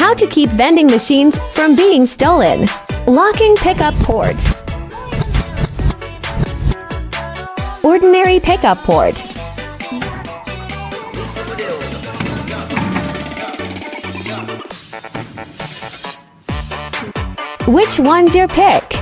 How to keep vending machines from being stolen. Locking pickup port. Ordinary pickup port. Which one's your pick?